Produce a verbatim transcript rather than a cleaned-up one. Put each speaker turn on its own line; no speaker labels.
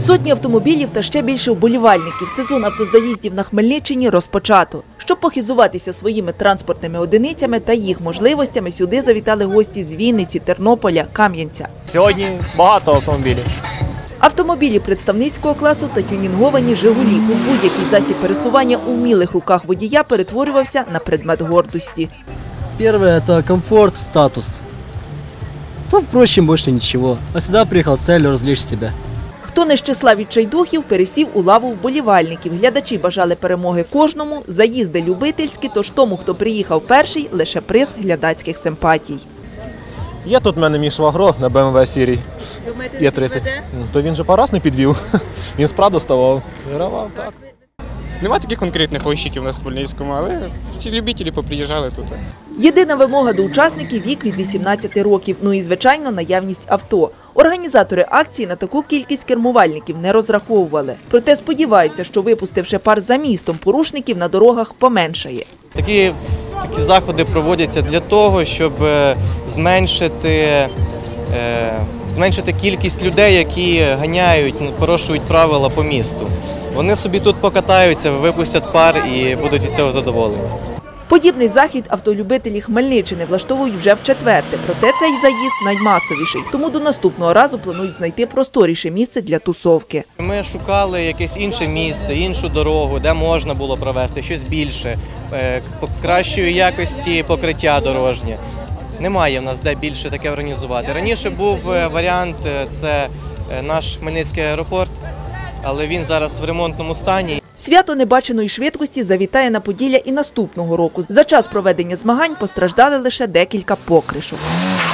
Сотні автомобілів та ще більше вболівальників. Сезон автозаїздів на Хмельниччині розпочато. Щоб похизуватися своїми транспортними одиницями та їх можливостями, сюди завітали гості з Вінниці, Тернополя, Кам'янця.
Сьогодні багато автомобілів.
Автомобілі представницького класу та тюнінговані «Жигулі». У будь-який засіб пересування у вмілих руках водія перетворювався на предмет гордості.
Первое – это комфорт, статус. То, впрочем, больше ничего. А сюда приехал с целью развлечь себя.
Хто не з числа відчайдухів, пересів у лаву вболівальників. Глядачі бажали перемоги кожному, заїзди любительські, тож тому, хто приїхав перший, лише приз глядацьких симпатій.
Є тут в мене мій швагро на Б М В Сірій. Є тридцять. То він же пару раз не підвів. Він справді ставав. Вигравав, так.
Нема таких конкретних гонщиків на Хмельницькому, але всі любителі поприїжджали тут.
Єдина вимога до учасників – вік від вісімнадцяти років. Ну і, звичайно, наявність авто. Організатори акції на таку кількість кермувальників не розраховували. Проте сподіваються, що випустивши пар за містом, порушників на дорогах поменшає.
Такі, такі заходи проводяться для того, щоб зменшити, е, зменшити кількість людей, які ганяють, порушують правила по місту. Вони собі тут покатаються, випустять пар і будуть від цього задоволені.
Подібний захід автолюбителі Хмельниччини влаштовують вже вчетверте. Проте цей заїзд наймасовіший. Тому до наступного разу планують знайти просторіше місце для тусовки.
Ми шукали якесь інше місце, іншу дорогу, де можна було провести щось більше, кращої якості покриття дорожнє. Немає в нас де більше таке організувати. Раніше був варіант – це наш Хмельницький аеропорт, але він зараз в ремонтному стані.
Свято небаченої швидкості завітає на Поділля і наступного року. За час проведення змагань постраждали лише декілька покришок.